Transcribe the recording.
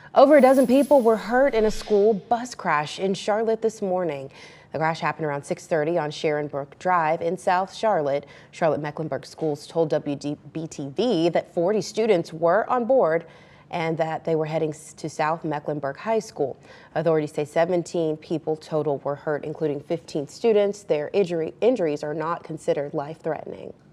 Over a dozen people were hurt in a school bus crash in Charlotte this morning. The crash happened around 6:30 on Sharon Brook Drive in South Charlotte. Charlotte-Mecklenburg Schools told WBTV that 40 students were on board and that they were heading to South Mecklenburg High School. Authorities say 17 people total were hurt, including 15 students. Their injuries are not considered life-threatening.